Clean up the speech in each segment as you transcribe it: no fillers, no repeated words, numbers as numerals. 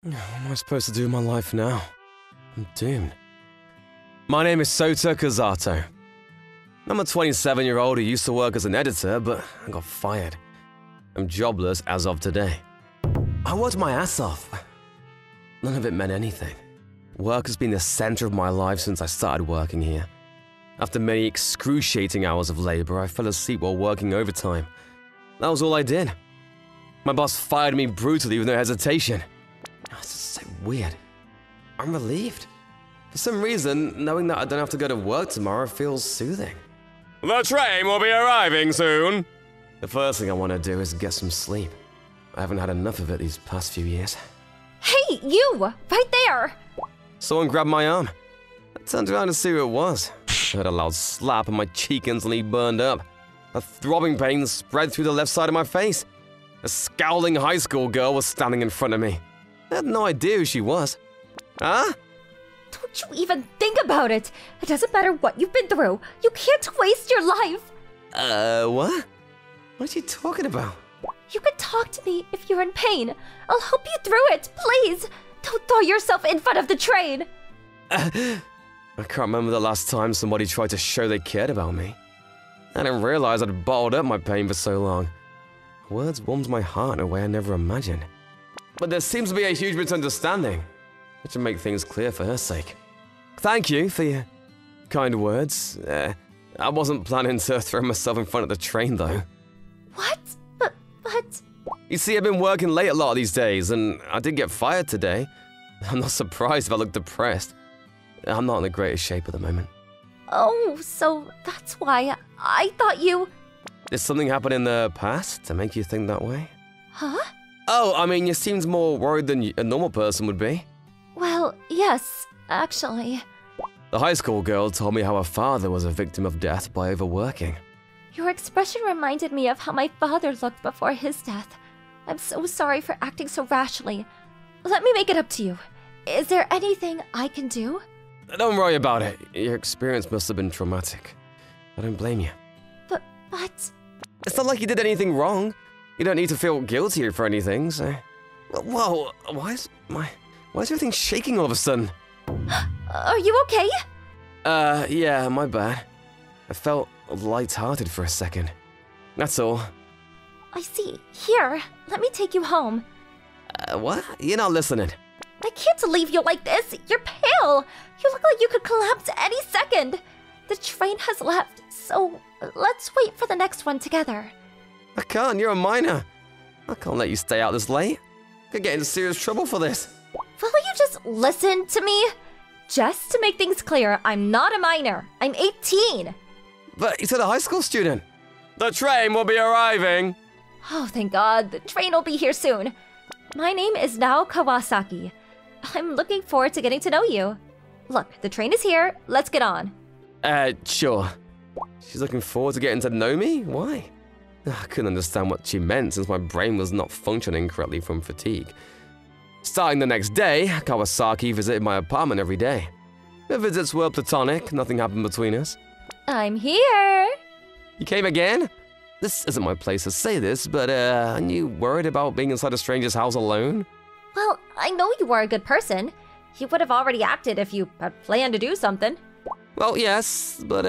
What am I supposed to do with my life now? I'm doomed. My name is Sota Kazato. I'm a 27-year-old who used to work as an editor, but I got fired. I'm jobless as of today. I worked my ass off. None of it meant anything. Work has been the center of my life since I started working here. After many excruciating hours of labor, I fell asleep while working overtime. That was all I did. My boss fired me brutally with no hesitation. It's just so weird. I'm relieved. For some reason, knowing that I don't have to go to work tomorrow feels soothing. The train will be arriving soon. The first thing I want to do is get some sleep. I haven't had enough of it these past few years. Hey, you! Right there! Someone grabbed my arm. I turned around to see who it was. I heard a loud slap and my cheek instantly burned up. A throbbing pain spread through the left side of my face. A scowling high school girl was standing in front of me. I had no idea who she was. Huh? Don't you even think about it! It doesn't matter what you've been through. You can't waste your life! What? What are you talking about? You can talk to me if you're in pain. I'll help you through it, please! Don't throw yourself in front of the train! I can't remember the last time somebody tried to show they cared about me. I didn't realize I'd bottled up my pain for so long. Words warmed my heart in a way I never imagined. But there seems to be a huge misunderstanding, which should make things clear for her sake. Thank you for your kind words. I wasn't planning to throw myself in front of the train, though. What? But... You see, I've been working late a lot of these days, and I did get fired today. I'm not surprised if I look depressed. I'm not in the greatest shape at the moment. Oh, so that's why I thought you... Did something happen in the past to make you think that way? Huh? Oh, I mean, you seemed more worried than a normal person would be. Well, yes, actually. The high school girl told me how her father was a victim of death by overworking. Your expression reminded me of how my father looked before his death. I'm so sorry for acting so rashly. Let me make it up to you. Is there anything I can do? Don't worry about it. Your experience must have been traumatic. I don't blame you. But... It's not like you did anything wrong. You don't need to feel guilty for anything, so... Whoa, why is everything shaking all of a sudden? Are you okay? Yeah, my bad. I felt light-hearted for a second. That's all. I see. Here, let me take you home. What? You're not listening. I can't leave you like this. You're pale. You look like you could collapse any second. The train has left, so let's wait for the next one together. I can't. You're a minor. I can't let you stay out this late. Could get into serious trouble for this. Will you just listen to me? Just to make things clear, I'm not a minor. I'm 18. But you said a high school student. The train will be arriving. Oh, thank God. The train will be here soon. My name is Nao Kawasaki. I'm looking forward to getting to know you. Look, the train is here. Let's get on. Sure. She's looking forward to getting to know me? Why? I couldn't understand what she meant since my brain was not functioning correctly from fatigue. Starting the next day, Kawasaki visited my apartment every day. The visits were platonic, nothing happened between us. I'm here. You came again? This isn't my place to say this, but aren't you worried about being inside a stranger's house alone? Well, I know you are a good person. You would have already acted if you had planned to do something. Well, yes, but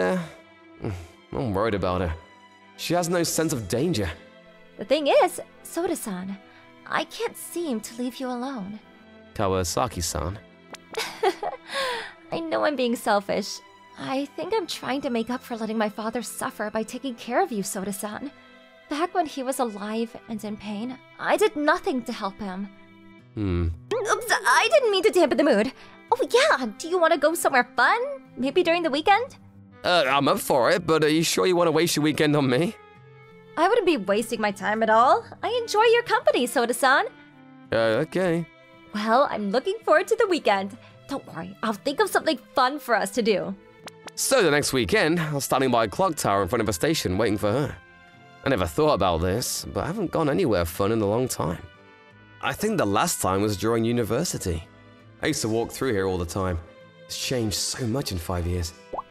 I'm worried about her. She has no sense of danger. The thing is, Soda-san, I can't seem to leave you alone. Kawasaki-san. I know I'm being selfish. I think I'm trying to make up for letting my father suffer by taking care of you, Soda-san. Back when he was alive and in pain, I did nothing to help him. Oops, I didn't mean to dampen the mood. Oh yeah, do you want to go somewhere fun? Maybe during the weekend? I'm up for it, but are you sure you want to waste your weekend on me? I wouldn't be wasting my time at all. I enjoy your company, Soda-san. Okay. Well, I'm looking forward to the weekend. Don't worry, I'll think of something fun for us to do. So the next weekend, I was standing by a clock tower in front of a station waiting for her. I never thought about this, but I haven't gone anywhere fun in a long time. I think the last time was during university. I used to walk through here all the time. It's changed so much in 5 years.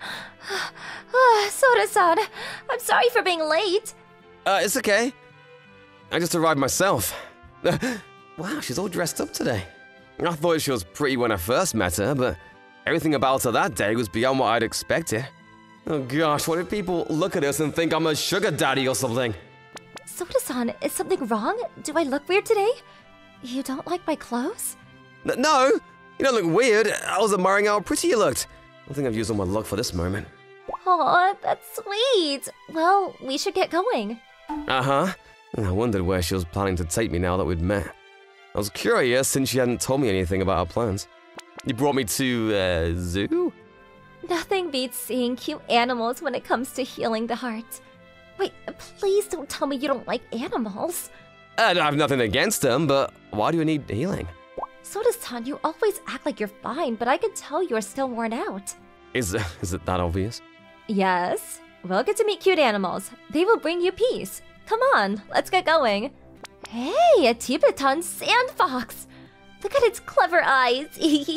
Soda-san, I'm sorry for being late. It's okay. I just arrived myself. Wow, she's all dressed up today. I thought she was pretty when I first met her, but everything about her that day was beyond what I'd expected. Oh gosh, what if people look at us and think I'm a sugar daddy or something? Soda-san, is something wrong? Do I look weird today? You don't like my clothes? No, you don't look weird. I was admiring how pretty you looked. I think I've used all my luck for this moment. Aw, that's sweet. Well, we should get going. Uh-huh. I wondered where she was planning to take me now that we'd met. I was curious since she hadn't told me anything about our plans. You brought me to, zoo? Nothing beats seeing cute animals when it comes to healing the heart. Wait, please don't tell me you don't like animals. I have nothing against them, but why do you need healing? Soda-san, you always act like you're fine, but I can tell you're still worn out. Is it that obvious? Yes. We'll get to meet cute animals. They will bring you peace. Come on, let's get going. Hey, a Tibetan sand fox. Look at its clever eyes.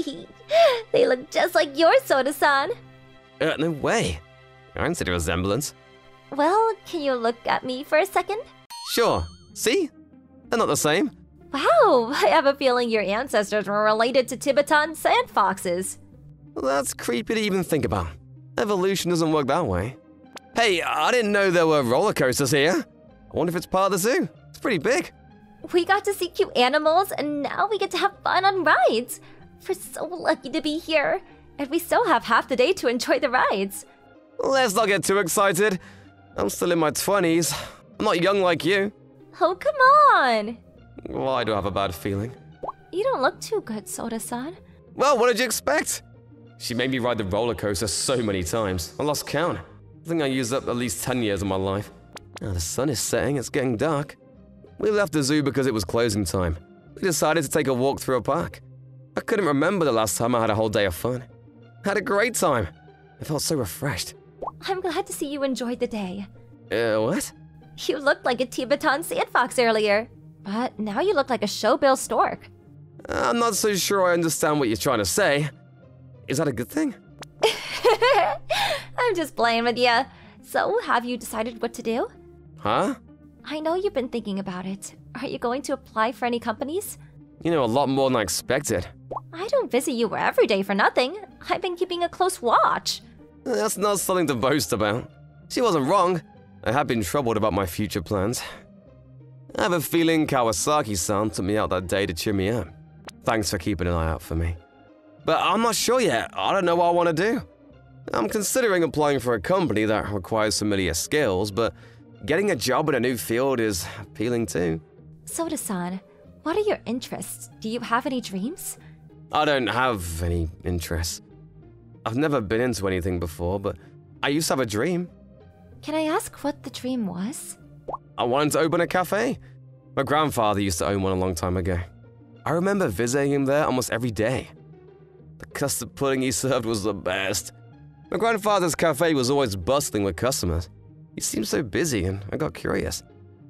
They look just like yours, Soda-san. No way. I don't see the resemblance. Well, can you look at me for a second? Sure. See? They're not the same. Wow, I have a feeling your ancestors were related to Tibetan sand foxes. That's creepy to even think about. Evolution doesn't work that way. Hey, I didn't know there were roller coasters here. I wonder if it's part of the zoo. It's pretty big. We got to see cute animals, and now we get to have fun on rides. We're so lucky to be here. And we still have half the day to enjoy the rides. Let's not get too excited. I'm still in my 20s. I'm not young like you. Oh, come on. Well, I do have a bad feeling. You don't look too good, Soda-san. Well, what did you expect? She made me ride the roller coaster so many times. I lost count. I think I used up at least 10 years of my life. Now the sun is setting, it's getting dark. We left the zoo because it was closing time. We decided to take a walk through a park. I couldn't remember the last time I had a whole day of fun. I had a great time. I felt so refreshed. I'm glad to see you enjoyed the day. What? You looked like a Tibetan sand fox earlier, but now you look like a showbill stork. I'm not so sure I understand what you're trying to say. Is that a good thing? I'm just playing with you. So, have you decided what to do? Huh? I know you've been thinking about it. Are you going to apply for any companies? You know, a lot more than I expected. I don't visit you every day for nothing. I've been keeping a close watch. That's not something to boast about. She wasn't wrong. I have been troubled about my future plans. I have a feeling Ayasaki-san took me out that day to cheer me up. Thanks for keeping an eye out for me. But I'm not sure yet. I don't know what I want to do. I'm considering applying for a company that requires familiar skills, but getting a job in a new field is appealing too. Soda-san, what are your interests? Do you have any dreams? I don't have any interests. I've never been into anything before, but I used to have a dream. Can I ask what the dream was? I wanted to open a cafe. My grandfather used to own one a long time ago. I remember visiting him there almost every day. The custard pudding he served was the best. My grandfather's cafe was always bustling with customers. He seemed so busy, and I got curious.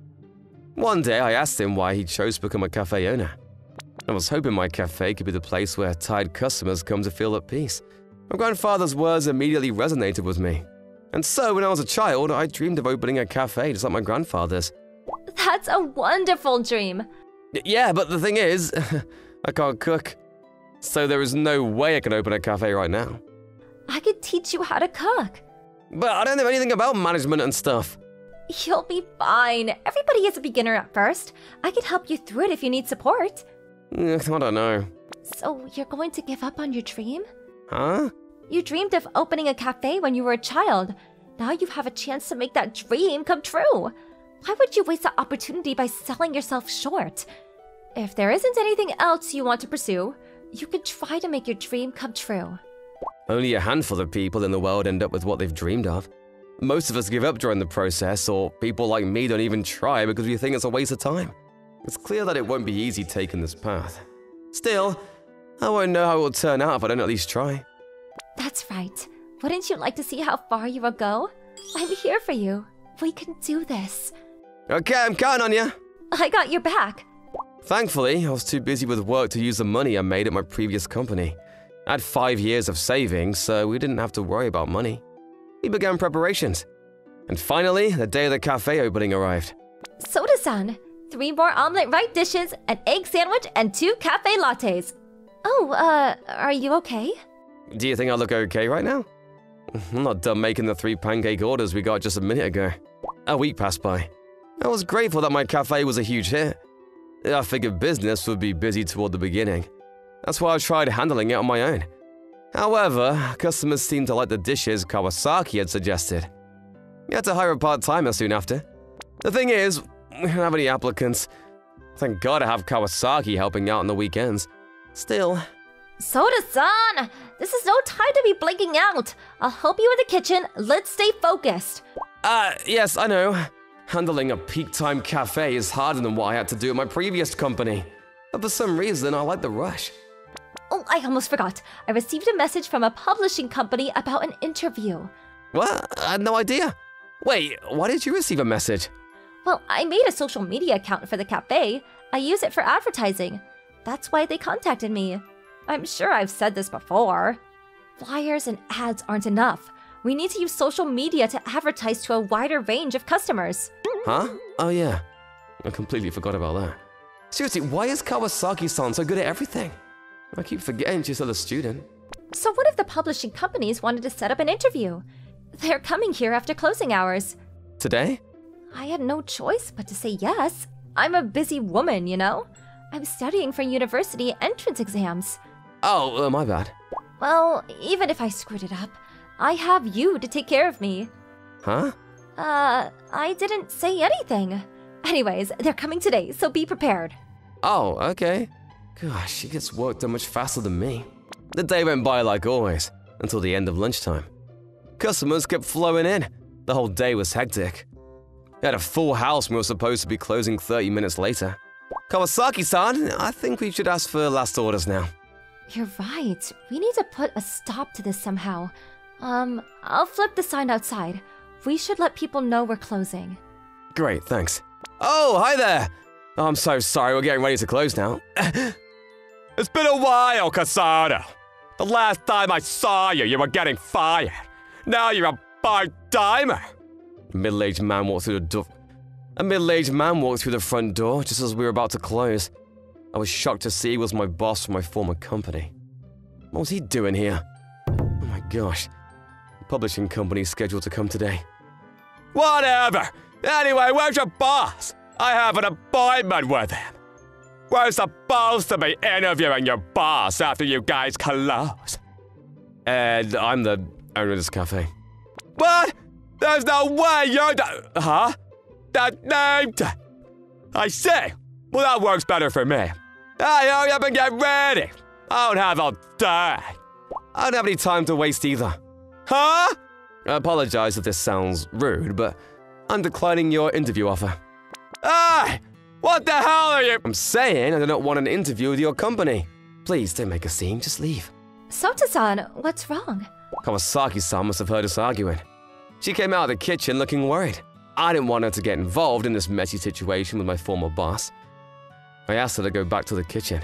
One day, I asked him why he chose to become a cafe owner. I was hoping my cafe could be the place where tired customers come to feel at peace. My grandfather's words immediately resonated with me. And so, when I was a child, I dreamed of opening a cafe just like my grandfather's. That's a wonderful dream. Yeah, but the thing is, I can't cook. So there is no way I can open a cafe right now. I could teach you how to cook. But I don't know anything about management and stuff. You'll be fine. Everybody is a beginner at first. I can help you through it if you need support. I don't know. So you're going to give up on your dream? Huh? You dreamed of opening a cafe when you were a child. Now you have a chance to make that dream come true. Why would you waste that opportunity by selling yourself short? If there isn't anything else you want to pursue, you could try to make your dream come true. Only a handful of people in the world end up with what they've dreamed of. Most of us give up during the process, or people like me don't even try because we think it's a waste of time. It's clear that it won't be easy taking this path. Still, I won't know how it will turn out if I don't at least try. That's right. Wouldn't you like to see how far you will go? I'm here for you. We can do this. Okay, I'm counting on you. I got your back. Thankfully, I was too busy with work to use the money I made at my previous company. I had 5 years of savings, so we didn't have to worry about money. We began preparations. And finally, the day of the cafe opening arrived. Soda-san, 3 more omelet right dishes, an egg sandwich, and 2 cafe lattes. Oh, are you okay? Do you think I look okay right now? I'm not done making the 3 pancake orders we got just a minute ago. A week passed by. I was grateful that my cafe was a huge hit. I figured business would be busy toward the beginning. That's why I tried handling it on my own. However, customers seemed to like the dishes Kawasaki had suggested. We had to hire a part-timer soon after. The thing is, we don't have any applicants. Thank God I have Kawasaki helping out on the weekends. Still... Soda-san! This is no time to be blinking out. I'll help you in the kitchen. Let's stay focused. Yes, I know. Handling a peak-time cafe is harder than what I had to do at my previous company. But for some reason, I like the rush. Oh, I almost forgot. I received a message from a publishing company about an interview. What? I had no idea. Wait, why did you receive a message? Well, I made a social media account for the cafe. I use it for advertising. That's why they contacted me. I'm sure I've said this before. Flyers and ads aren't enough. We need to use social media to advertise to a wider range of customers. Huh? Oh yeah. I completely forgot about that. Seriously, why is Kawasaki-san so good at everything? I keep forgetting she's still a student. So what if the publishing companies wanted to set up an interview? They're coming here after closing hours. Today? I had no choice but to say yes. I'm a busy woman, you know? I'm studying for university entrance exams. Oh, my bad. Well, even if I screwed it up, I have you to take care of me. Huh? I didn't say anything. Anyways, they're coming today, so be prepared. Oh, okay. Gosh, she gets work done much faster than me. The day went by like always, until the end of lunchtime. Customers kept flowing in. The whole day was hectic. We had a full house and we were supposed to be closing 30 minutes later. Kawasaki-san, I think we should ask for last orders now. You're right. We need to put a stop to this somehow. I'll flip the sign outside. We should let people know we're closing. Great, thanks. Oh, hi there! Oh, I'm so sorry, we're getting ready to close now. It's been a while, Kasano. The last time I saw you, you were getting fired. Now you're a part-timer. A middle-aged man walked through the front door just as we were about to close. I was shocked to see he was my boss from my former company. What was he doing here? Oh my gosh. The publishing company's scheduled to come today. Whatever. Anyway, where's your boss? I have an appointment with him. We're supposed to be interviewing your boss after you guys close. And I'm the owner of this cafe. What? There's no way you're the... Huh? That name tag. I see. Well, that works better for me. Hey, hurry up and get ready. I don't have all day. I don't have any time to waste either. Huh? I apologize if this sounds rude, but I'm declining your interview offer. Hey! What the hell are you? I'm saying I do not want an interview with your company. Please don't make a scene, just leave. Sota-san, what's wrong? Kawasaki-san must have heard us arguing. She came out of the kitchen looking worried. I didn't want her to get involved in this messy situation with my former boss. I asked her to go back to the kitchen.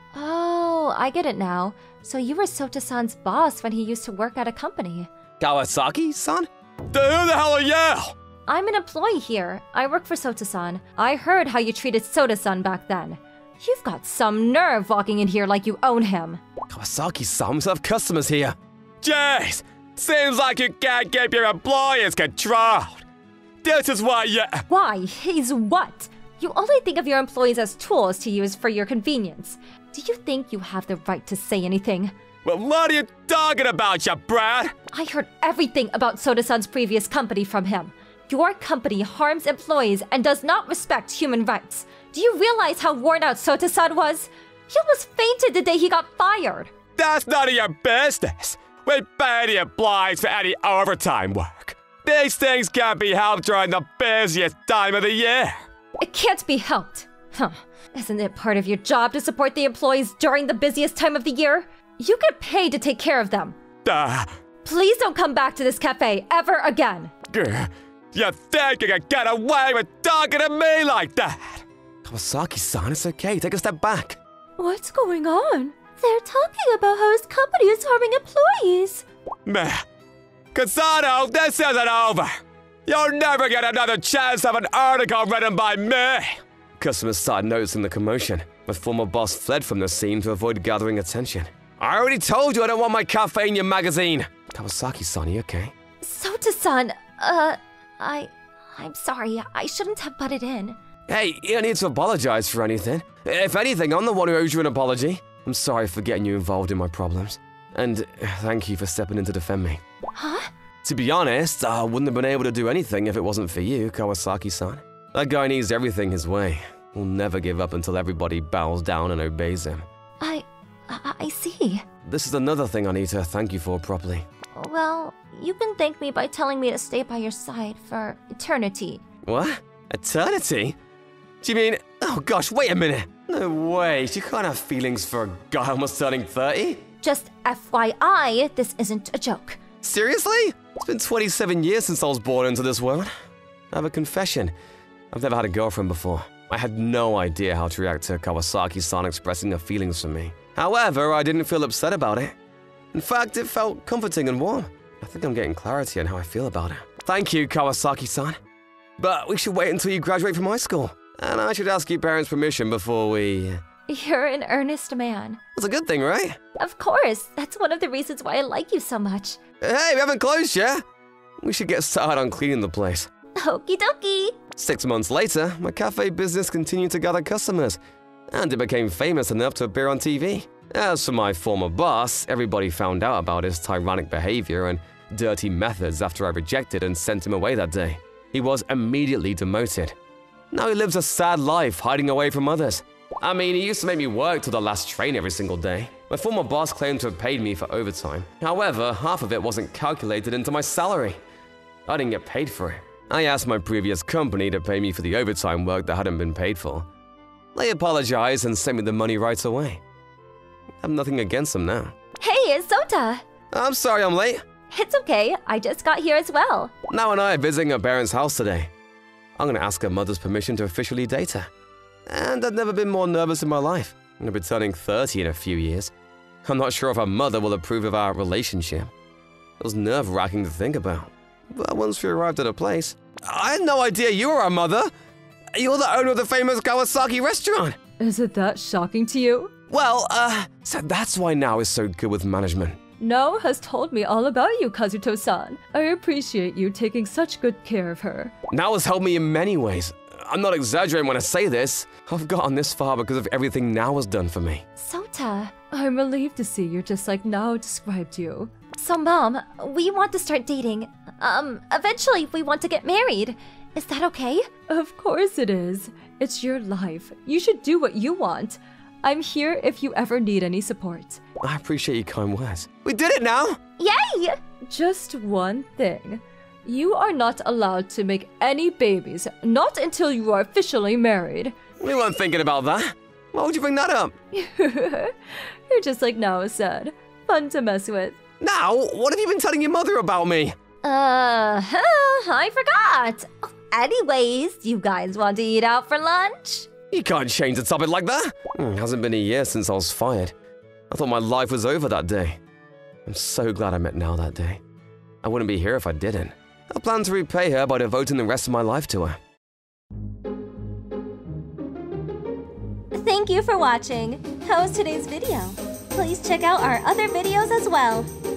Oh, I get it now. So you were Sota-san's boss when he used to work at a company. Kawasaki-san? Who the hell are you? I'm an employee here. I work for Sota-san. I heard how you treated Sota-san back then. You've got some nerve walking in here like you own him. Kawasaki-san must have customers here. Jeez! Seems like you can't keep your employees controlled. This is why you... Why? He's what? You only think of your employees as tools to use for your convenience. Do you think you have the right to say anything? Well, what are you talking about, you brat? I heard everything about Sota-san's previous company from him. Your company harms employees and does not respect human rights. Do you realize how worn out Sota-san was? He almost fainted the day he got fired. That's none of your business. We pay the employees for any overtime work. These things can't be helped during the busiest time of the year. It can't be helped. Huh. Isn't it part of your job to support the employees during the busiest time of the year? You get paid to take care of them. Please don't come back to this cafe ever again. You think you can get away with talking to me like that? Kawasaki-san, it's okay. Take a step back. What's going on? They're talking about how his company is harming employees. Meh. Kasano, this isn't over. You'll never get another chance of an article written by me. Customers started noticing the commotion. My former boss fled from the scene to avoid gathering attention. I already told you I don't want my cafe in your magazine! Kawasaki-san, you okay? Sota-san, I'm sorry. I shouldn't have butted in. Hey, you don't need to apologize for anything. If anything, I'm the one who owes you an apology. I'm sorry for getting you involved in my problems. And thank you for stepping in to defend me. Huh? To be honest, I wouldn't have been able to do anything if it wasn't for you, Kawasaki-san. That guy needs everything his way. He'll never give up until everybody bows down and obeys him. I see. This is another thing I need to thank you for properly. Well, you can thank me by telling me to stay by your side for eternity. What? Eternity? Do you mean... Oh gosh, wait a minute. No way, she can't have feelings for a guy almost turning 30? Just FYI, this isn't a joke. Seriously? It's been 27 years since I was born into this world. I have a confession. I've never had a girlfriend before. I had no idea how to react to Kawasaki-san expressing her feelings for me. However, I didn't feel upset about it. In fact, it felt comforting and warm. I think I'm getting clarity on how I feel about her. Thank you, Kawasaki-san. But we should wait until you graduate from high school. And I should ask your parents' permission before we... You're an earnest man. That's a good thing, right? Of course. That's one of the reasons why I like you so much. Hey, we haven't closed yet. We should get started on cleaning the place. Okie dokie. 6 months later, my cafe business continued to gather customers, and it became famous enough to appear on TV. As for my former boss, everybody found out about his tyrannic behavior and dirty methods after I rejected and sent him away that day. He was immediately demoted. Now he lives a sad life hiding away from others. I mean, he used to make me work till the last train every single day. My former boss claimed to have paid me for overtime. However, half of it wasn't calculated into my salary. I didn't get paid for it. I asked my previous company to pay me for the overtime work that hadn't been paid for. They apologized and sent me the money right away. I have nothing against them now. Hey, it's Sota. I'm sorry I'm late. It's okay. I just got here as well. Now and I are visiting her parents' house today. I'm gonna ask her mother's permission to officially date her. And I've never been more nervous in my life. I'm gonna be turning 30 in a few years. I'm not sure if her mother will approve of our relationship. It was nerve-wracking to think about. But once we arrived at a place, I had no idea you were our mother. You're the owner of the famous Kawasaki restaurant. Is it that shocking to you? Well, so that's why Nao is so good with management. Nao has told me all about you, Kazuto-san. I appreciate you taking such good care of her. Nao has helped me in many ways. I'm not exaggerating when I say this. I've gotten this far because of everything Nao has done for me. Sota. I'm relieved to see you're just like Nao described you. So, Mom, we want to start dating. Eventually we want to get married. Is that okay? Of course it is. It's your life. You should do what you want. I'm here if you ever need any support. I appreciate your kind words. We did it now! Yay! Just one thing. You are not allowed to make any babies, not until you are officially married. We weren't thinking about that. Why would you bring that up? You're just like Nao said. Fun to mess with. Now, what have you been telling your mother about me? I forgot. Anyways, you guys want to eat out for lunch? You can't change the topic like that. Hasn't been a year since I was fired. I thought my life was over that day. I'm so glad I met Nao that day. I wouldn't be here if I didn't. I plan to repay her by devoting the rest of my life to her. Thank you for watching. How was today's video? Please check out our other videos as well.